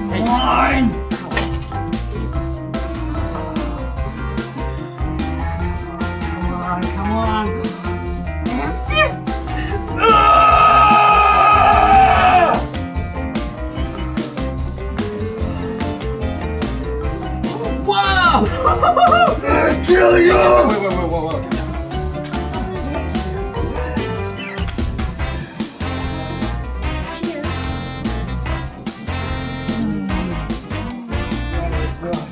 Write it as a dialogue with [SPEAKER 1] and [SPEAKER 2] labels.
[SPEAKER 1] Come on! Come on! Empty! Wow!
[SPEAKER 2] I'll kill you!
[SPEAKER 1] Wait.